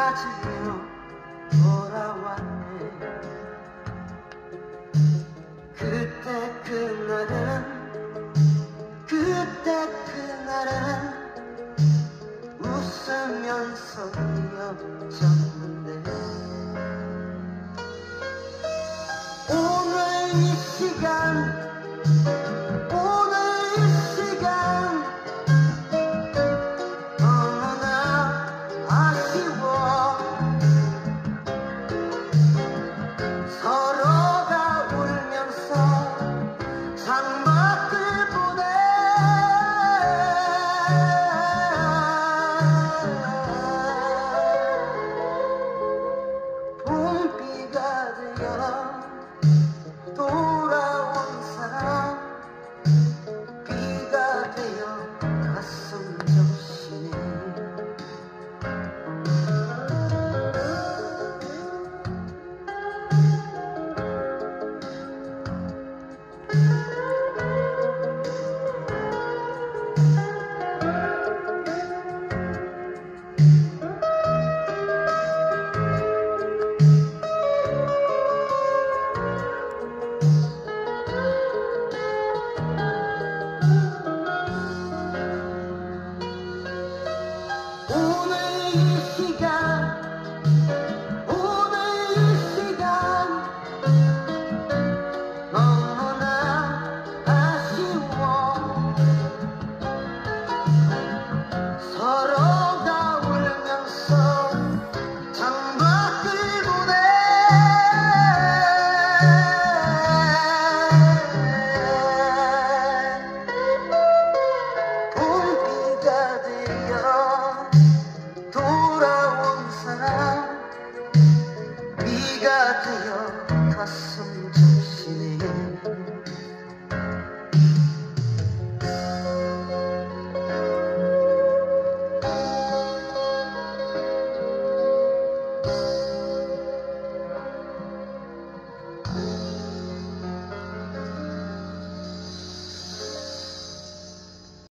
맞으며 돌아왔네. 그때 그날은 웃으면서 헤어졌는데 오늘 이 시간 너무나 아쉬워. 서로가 울면서 창밖을 보네. 봄비가 되어 돌아온 사람, 비가 되어 가슴 적시네. 오늘 이 시간 너무나 아쉬워. 서로가 울면서 창밖을 보네. 봄비가 되어 돌아온 사람, 비가 되어 가슴 좀